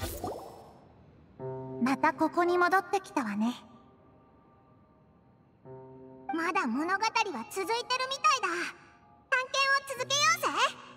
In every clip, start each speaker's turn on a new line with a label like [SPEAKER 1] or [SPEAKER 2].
[SPEAKER 1] またここに戻ってきたわね。
[SPEAKER 2] まだ物語は続いてるみたいだ。探検を続けようぜ。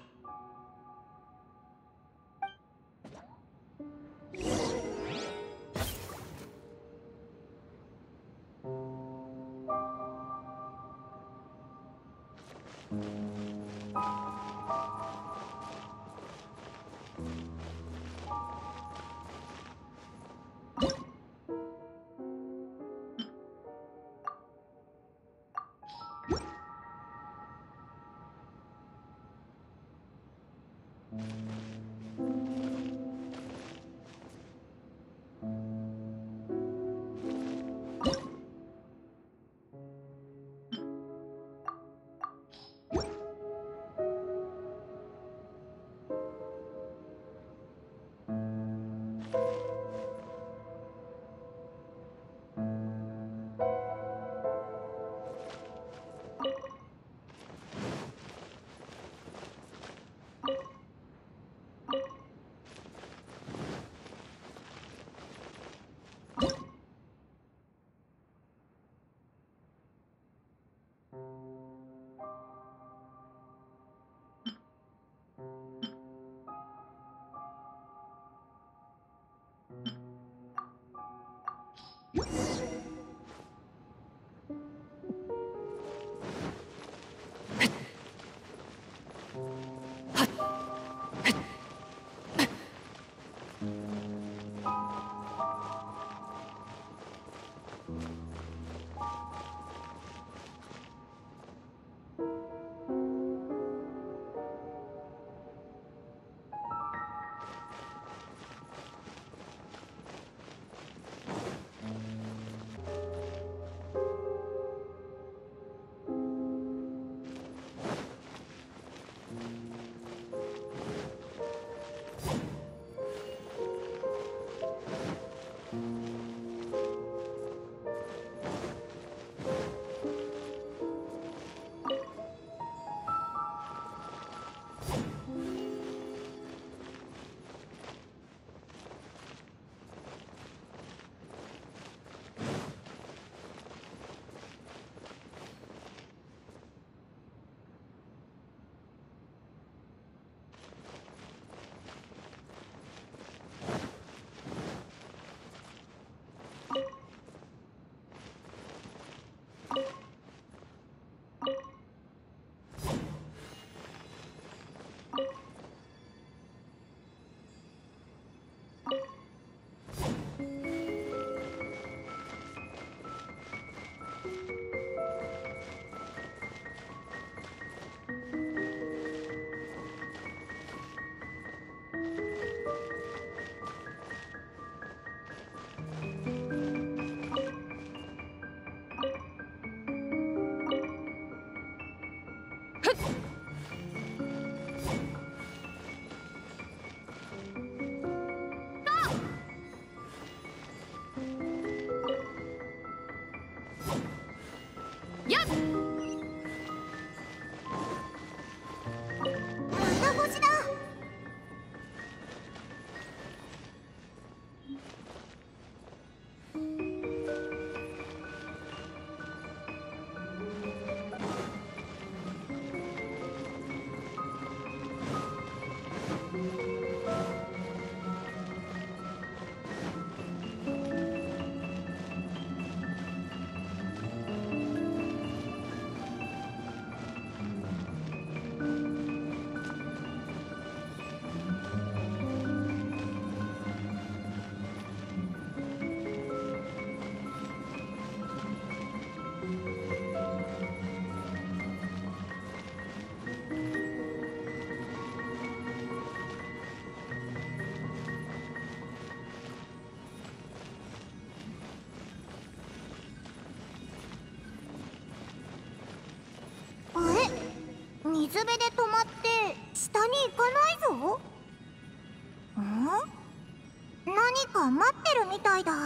[SPEAKER 2] 水辺で止まって下に行かないぞ。何か待ってるみたいだ。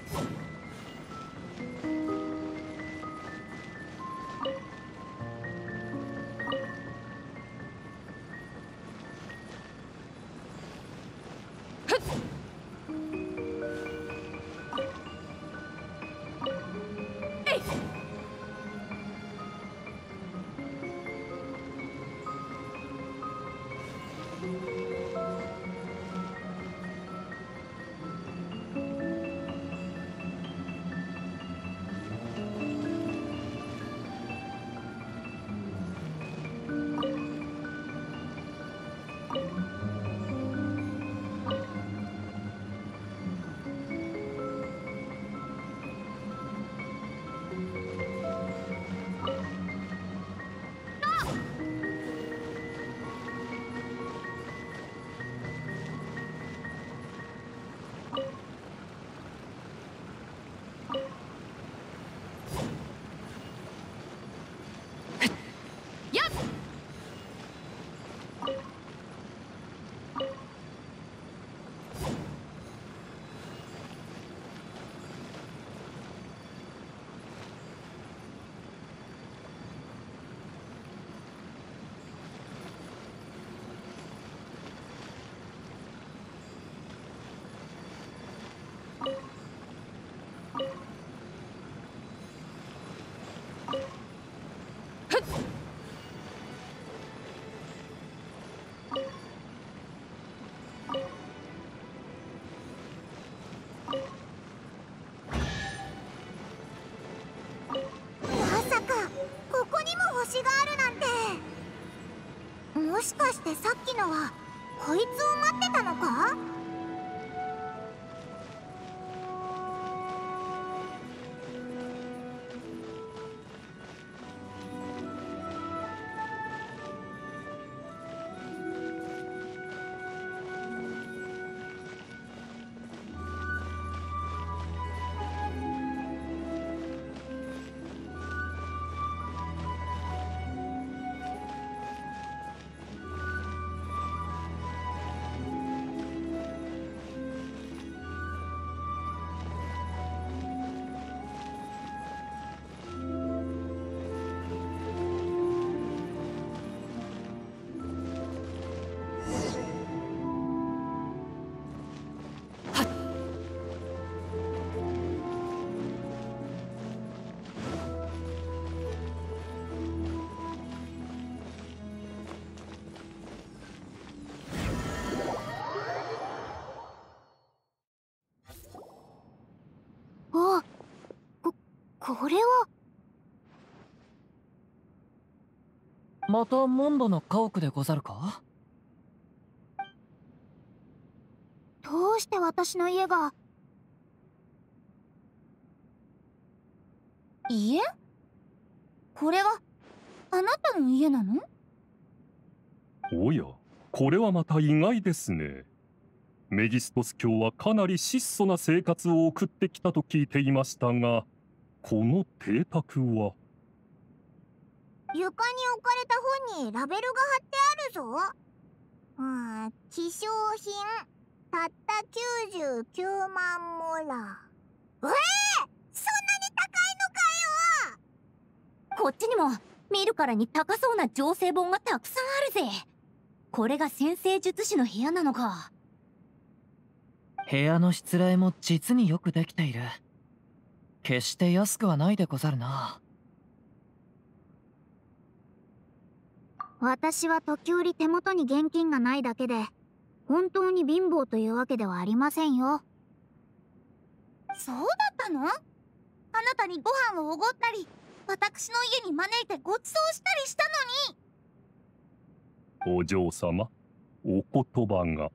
[SPEAKER 2] まさかここにも星があるなんて。もしかしてさっきのはこいつを待ってたのか？あ、これは。
[SPEAKER 3] またモンドの家屋でござるか？
[SPEAKER 2] どうして私の家が。
[SPEAKER 1] 家？これはあなたの家なの？
[SPEAKER 4] おや、これはまた意外ですね。メギストス卿はかなり質素な生活を送ってきたと聞いていましたが、この邸宅は。
[SPEAKER 2] 床に置かれた本にラベルが貼ってあるぞ。希少品たった99万モラ。そんなに高いのかよ。
[SPEAKER 1] こっちにも見るからに高そうな情勢本がたくさんあるぜ。これが先生術師の部屋なのか。
[SPEAKER 3] 部屋のしつらえも実によくできている。決して安くはないでござるな。
[SPEAKER 2] 私は時折手元に現金がないだけで、本当に貧乏というわけではありませんよ。
[SPEAKER 1] そうだったの？あなたにご飯をおごったり、私の家に招いてご馳走したりしたのに。
[SPEAKER 4] お嬢様、お言葉が。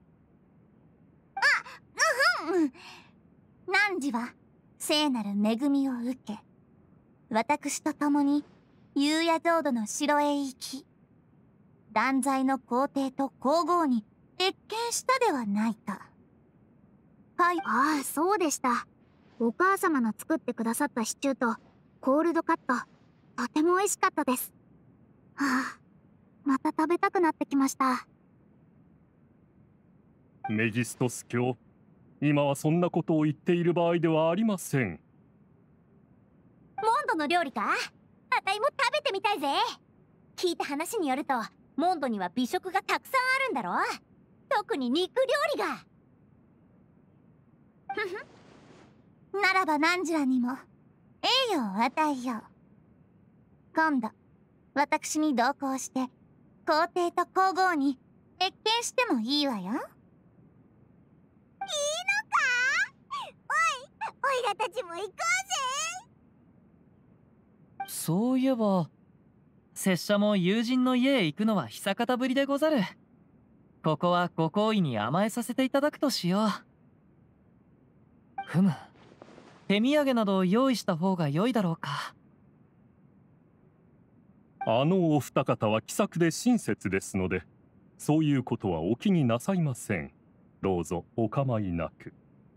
[SPEAKER 1] 汝は聖なる恵みを受け、私と共に幽夜浄土の城へ行き、断罪の皇帝と皇后に謁見したではないか。
[SPEAKER 2] ああ、そうでした。お母様の作ってくださったシチューとコールドカット、とても美味しかったです。はあ、また食べたくなってきました。
[SPEAKER 4] メギストス卿、 今はそんなことを言っている場合ではありません。
[SPEAKER 1] モンドの料理か？あたいも食べてみたいぜ。聞いた話によるとモンドには美食がたくさんあるんだろ？特に肉料理が。ふふ。ならば汝らにも栄誉を与えよう。今度私に同行して皇帝と皇后に謁見してもいいわよ。いいのか？
[SPEAKER 2] おいらたちも行こうぜ。
[SPEAKER 3] そういえば拙者も友人の家へ行くのは久方ぶりでござる。ここはご好意に甘えさせていただくとしよう。ふむ、手土産などを用意した方が良いだろうか。
[SPEAKER 4] あのお二方は気さくで親切ですので、そういうことはお気になさいません。どうぞお構いなく。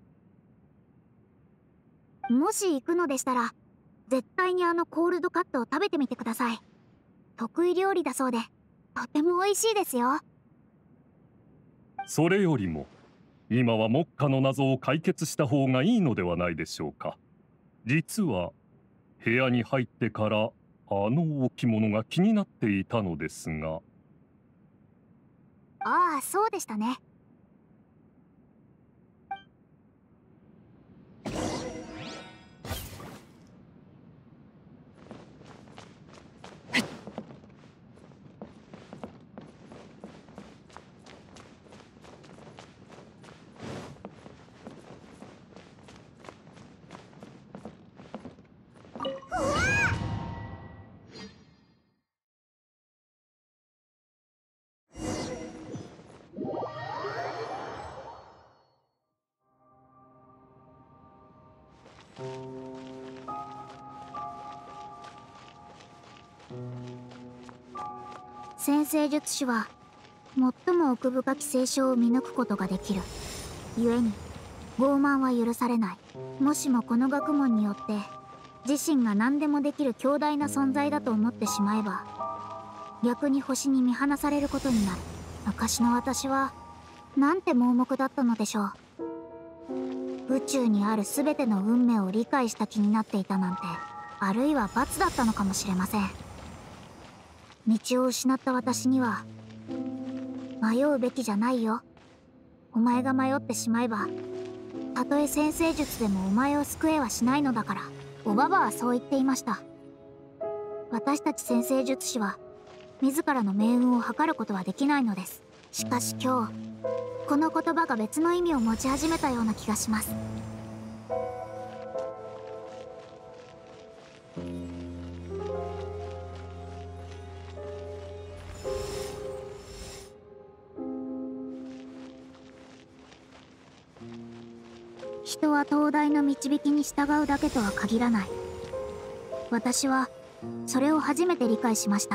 [SPEAKER 2] もし行くのでしたら絶対にあのコールドカットを食べてみてください。得意料理だそうでとても美味しいですよ。
[SPEAKER 4] それよりも今は目下の謎を解決した方がいいのではないでしょうか。実は部屋に入ってからあの置物が気になっていたのですが。
[SPEAKER 2] ああ、そうでしたね。占星術師は最も奥深き聖書を見抜くことができる。故に傲慢は許されない。もしもこの学問によって自身が何でもできる強大な存在だと思ってしまえば逆に星に見放されることになる。昔の私はなんて盲目だったのでしょう。宇宙にある全ての運命を理解した気になっていたなんて、あるいは罰だったのかもしれません。道を失った私には迷うべきじゃないよ。お前が迷ってしまえばたとえ占星術でもお前を救えはしないのだから。おばばはそう言っていました。私たち占星術師は自らの命運を測ることはできないのです。しかし今日この言葉が別の意味を持ち始めたような気がします。人は東大の導きに従うだけとは限らない。私はそれを初めて理解しました。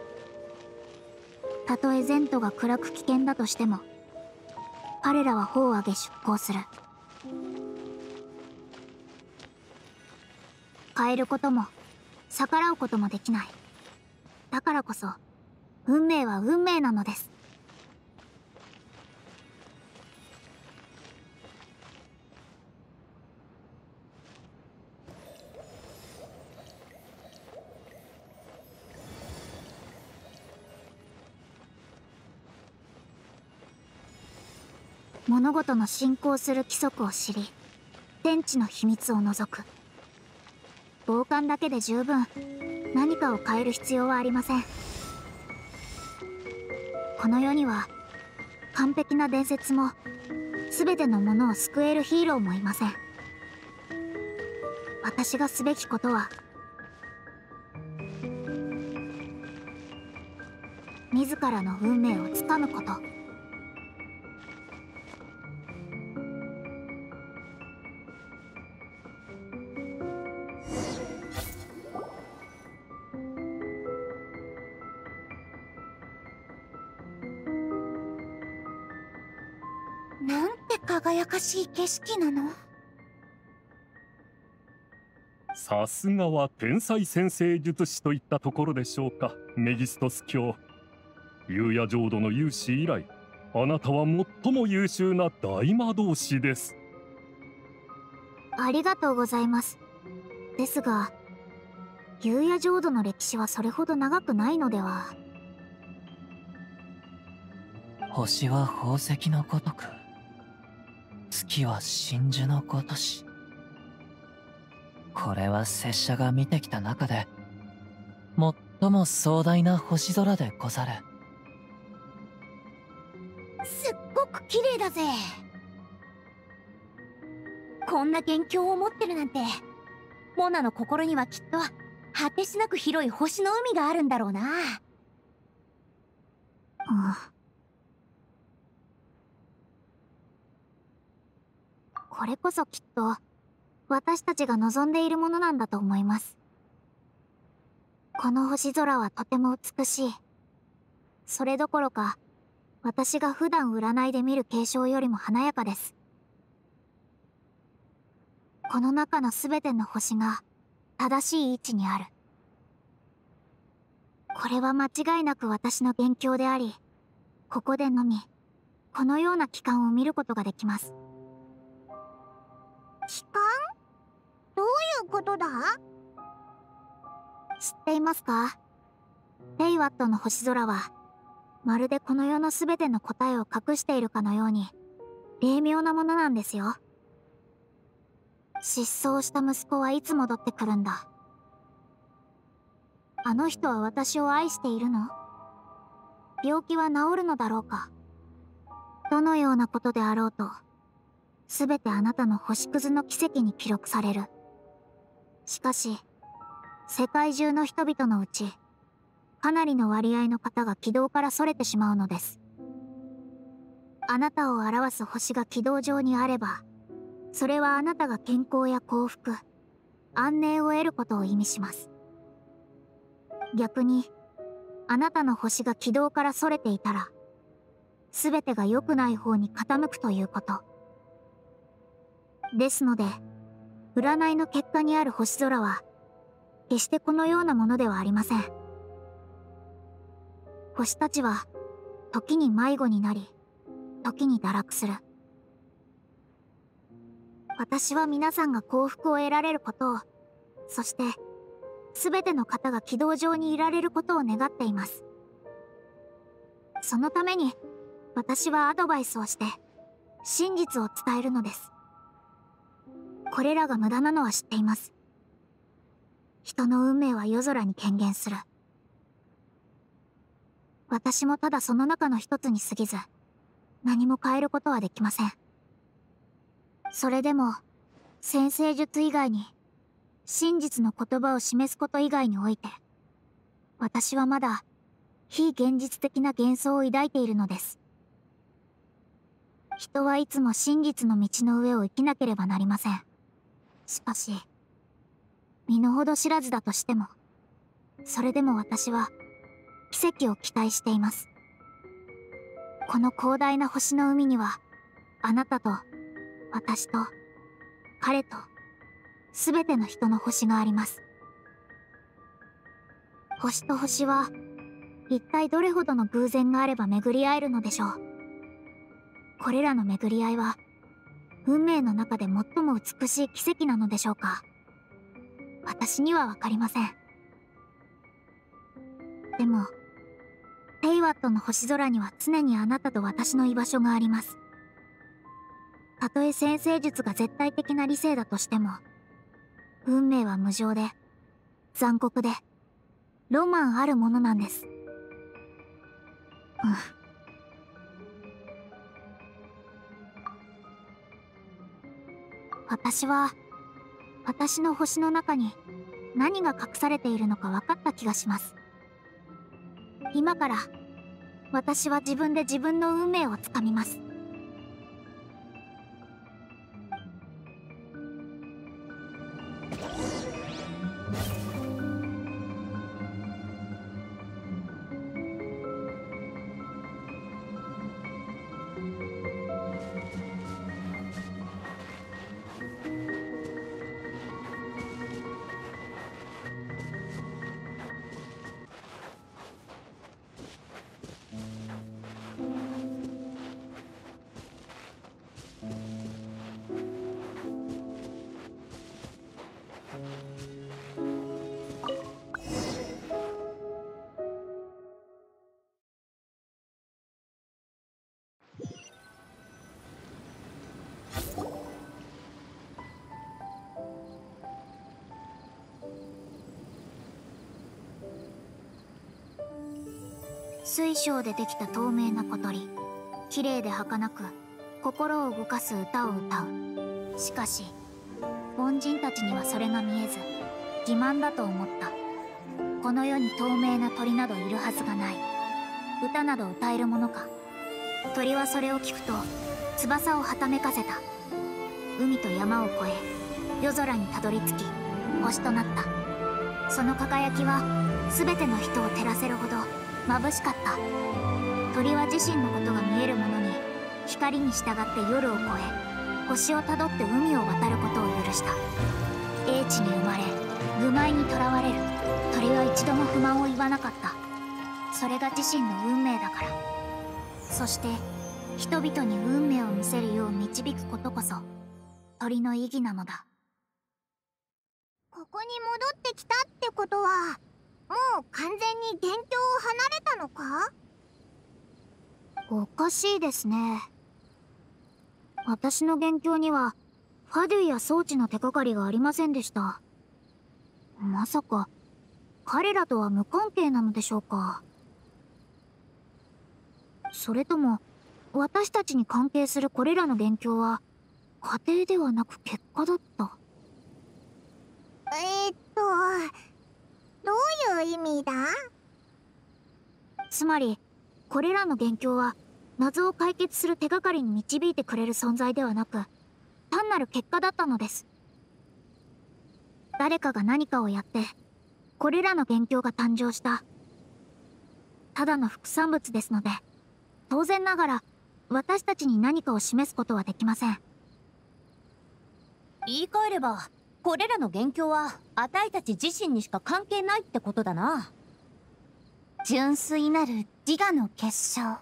[SPEAKER 2] たとえ前途が暗く危険だとしても彼らは砲を上げ出航する。変えることも逆らうこともできない。だからこそ運命は運命なのです。物事の進行する規則を知り天地の秘密を除く。傍観だけで十分何かを変える必要はありません。この世には完璧な伝説も全てのものを救えるヒーローもいません。私がすべきことは自らの運命をつかむこと。
[SPEAKER 1] なんて輝かしい景色なの。
[SPEAKER 4] さすがは天才占星術師といったところでしょうか、メギストス卿。夕夜浄土の勇士以来、あなたは最も優秀な大魔導士です。
[SPEAKER 2] ありがとうございます。ですが、夕夜浄土の歴史はそれほど長くないのでは。
[SPEAKER 3] 星は宝石のごとく、月は真珠のごとし。これは拙者が見てきた中で最も壮大な星空でござる。
[SPEAKER 1] すっごく綺麗だぜ。こんな元凶を持ってるなんて、モナの心にはきっと果てしなく広い星の海があるんだろうな。
[SPEAKER 2] これこそきっと私たちが望んでいるものなんだと思います。この星空はとても美しい。それどころか、私が普段占いで見る景象よりも華やかです。この中のすべての星が正しい位置にある。これは間違いなく私の元凶であり、ここでのみこのような期間を見ることができます。期間？どういうことだ？知っていますか？テイワットの星空はまるでこの世のすべての答えを隠しているかのように霊妙なものなんですよ。失踪した息子はいつ戻ってくるんだ。あの人は私を愛しているの？病気は治るのだろうか？どのようなことであろうと、すべてあなたの星屑の奇跡に記録される。しかし、世界中の人々のうち、かなりの割合の方が軌道からそれてしまうのです。あなたを表す星が軌道上にあれば、それはあなたが健康や幸福、安寧を得ることを意味します。逆に、あなたの星が軌道からそれていたら、すべてが良くない方に傾くということ。ですので、占いの結果にある星空は、決してこのようなものではありません。星たちは、時に迷子になり、時に堕落する。私は皆さんが幸福を得られることを、そして、すべての方が軌道上にいられることを願っています。そのために、私はアドバイスをして、真実を伝えるのです。これらが無駄なのは知っています。人の運命は夜空に顕現する。私もただその中の一つに過ぎず、何も変えることはできません。それでも、占星術以外に、真実の言葉を示すこと以外において、私はまだ、非現実的な幻想を抱いているのです。人はいつも真実の道の上を生きなければなりません。しかし、身の程知らずだとしても、それでも私は、奇跡を期待しています。この広大な星の海には、あなたと、私と、彼と、すべての人の星があります。星と星は、一体どれほどの偶然があれば巡り合えるのでしょう。これらの巡り合いは、運命の中で最も美しい奇跡なのでしょうか。私にはわかりません。でも、テイワットの星空には常にあなたと私の居場所があります。たとえ占星術が絶対的な理性だとしても、運命は無常で、残酷で、ロマンあるものなんです。私は、私の星の中に何が隠されているのか分かった気がします。今から、私は自分で自分の運命をつかみます。
[SPEAKER 1] 水晶でできた透明な小鳥、綺麗で儚く心を動かす歌を歌う。しかし凡人たちにはそれが見えず欺瞞だと思った。この世に透明な鳥などいるはずがない。歌など歌えるものか。鳥はそれを聞くと翼をはためかせた。海と山を越え夜空にたどり着き星となった。その輝きは全ての人を照らせるほど眩しかった。鳥は自身のことが見えるものに光に従って夜を越え星をたどって海を渡ることを許した。英知に生まれ愚昧にとらわれる鳥は一度も不満を言わなかった。それが自身の運命だから。そして人々に運命を見せるよう導くことこそ鳥の意義なのだ。
[SPEAKER 2] ここに戻ってきたってことはもう完全に元凶を離れたのか？
[SPEAKER 1] おかしいですね。私の元凶にはファデュイや装置の手がかりがありませんでした。まさか彼らとは無関係なのでしょうか。それとも私たちに関係するこれらの元凶は過程ではなく結果だった。
[SPEAKER 2] どういう意味だ？
[SPEAKER 1] つまりこれらの元凶は謎を解決する手がかりに導いてくれる存在ではなく単なる結果だったのです。誰かが何かをやってこれらの元凶が誕生した。ただの副産物ですので当然ながら私たちに何かを示すことはできません。
[SPEAKER 5] 言い換えればこれらの元凶はあたいたち自身にしか関係ないってことだな。
[SPEAKER 1] 純粋なる自我の結晶。
[SPEAKER 3] は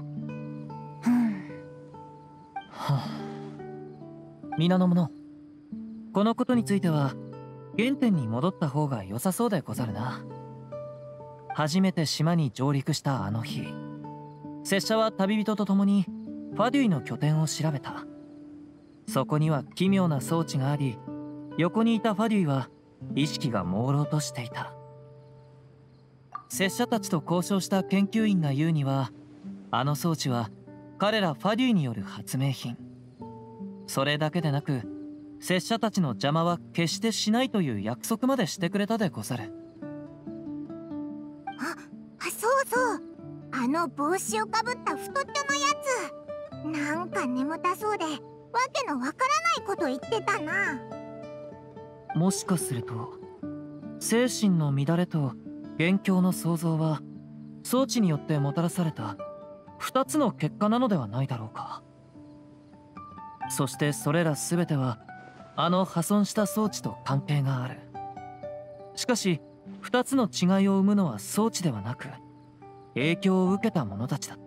[SPEAKER 3] あ、皆の者、このことについては原点に戻った方が良さそうでござるな。初めて島に上陸したあの日、拙者は旅人と共にファデュイの拠点を調べた。そこには奇妙な装置があり、横にいたファデュイは意識が朦朧としていた。拙者たちと交渉した研究員が言うには、あの装置は彼らファデュイによる発明品。それだけでなく拙者たちの邪魔は決してしないという約束までしてくれたでござる。
[SPEAKER 2] そうそう、あの帽子をかぶった太っちょのやつ、なんか眠たそうでわけのわからないこと言ってたな。
[SPEAKER 3] もしかすると精神の乱れと元凶の創造は装置によってもたらされた2つの結果なのではないだろうか。そしてそれら全てはあの破損した装置と関係がある。しかし2つの違いを生むのは装置ではなく影響を受けた者たちだった。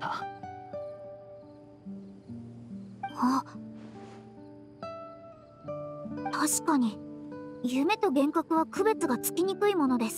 [SPEAKER 1] 確かに夢と幻覚は区別がつきにくいものです。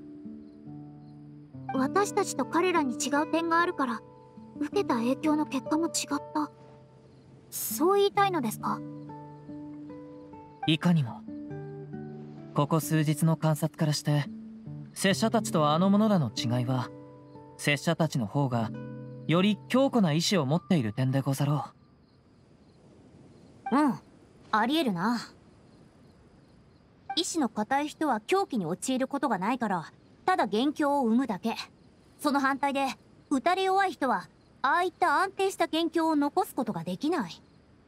[SPEAKER 1] 私たちと彼らに違う点があるから受けた影響の結果も違った、そう言いたいのですか？
[SPEAKER 3] いかにも。ここ数日の観察からして拙者たちとあの者らの違いは拙者たちの方がより強固な意志を持っている点でござろ
[SPEAKER 5] う。ありえるな。意志の固い人は狂気に陥ることがないからただ元凶を生むだけ。その反対で打たれ弱い人はああいった安定した元凶を残すことができない。
[SPEAKER 2] つ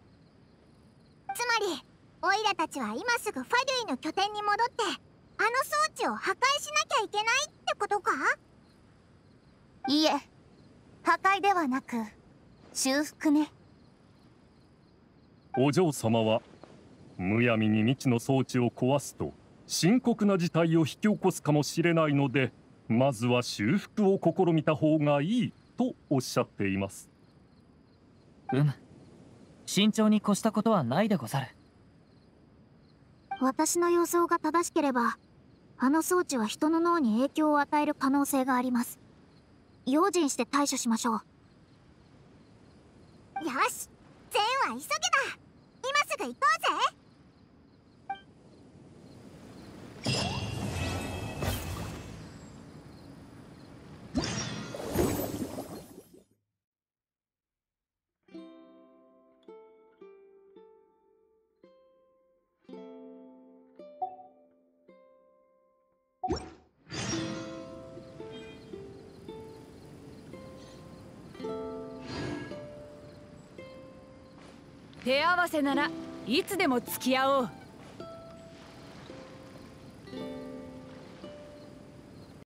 [SPEAKER 2] まりオイラたちは今すぐファデュイの拠点に戻ってあの装置を破壊しなきゃいけないってことか？
[SPEAKER 1] いいえ、破壊ではなく修復ね。
[SPEAKER 4] お嬢様はむやみに未知の装置を壊すと深刻な事態を引き起こすかもしれないので、まずは修復を試みた方がいいとおっしゃっています。
[SPEAKER 3] 慎重に越したことはないでござる。
[SPEAKER 1] 私の予想が正しければあの装置は人の脳に影響を与える可能性があります。用心して対処しましょう。
[SPEAKER 2] よし、善は急げだ。今すぐ行こうぜ。
[SPEAKER 6] 手合わせならいつでも付き合おう。